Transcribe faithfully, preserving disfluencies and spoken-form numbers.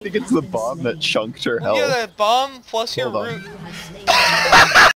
think it's the bomb that chunked her health. Yeah, that bomb plus your Hold on. root.